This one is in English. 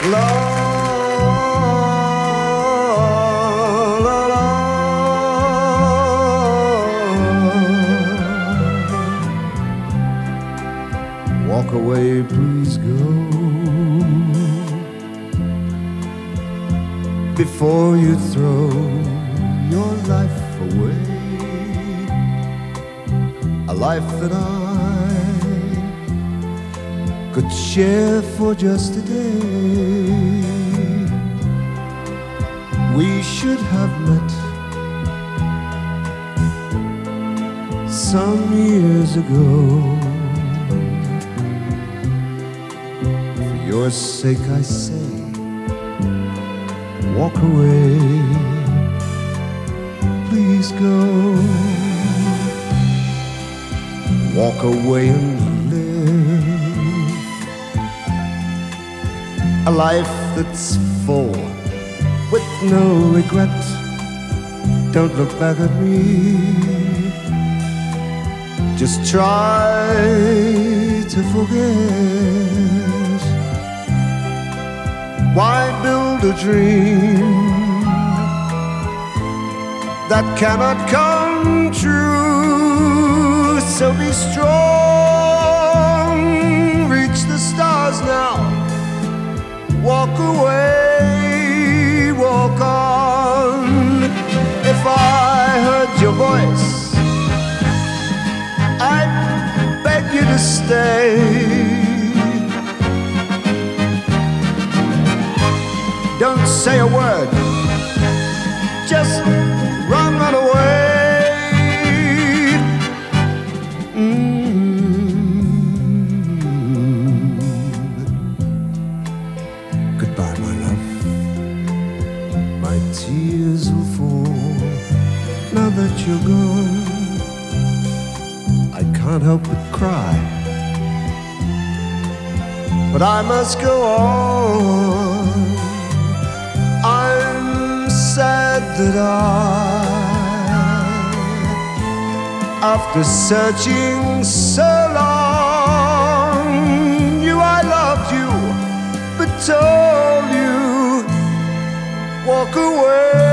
La, la, la. Walk away, please go, before you throw your life away. A life that I could share for just a day. We should have met some years ago. For your sake I say, walk away, please go. Walk away and live a life that's full with no regret. Don't look back at me, just try to forget. Why build a dream that cannot come true? So be strong, reach the stars now. Walk away, walk on. If I heard your voice, I'd beg you to stay. Don't say a word, just run away. Goodbye, my love. My tears will fall now that you're gone. I can't help but cry, but I must go on. I'm sad that after searching so long, knew I loved you, but told you, walk away.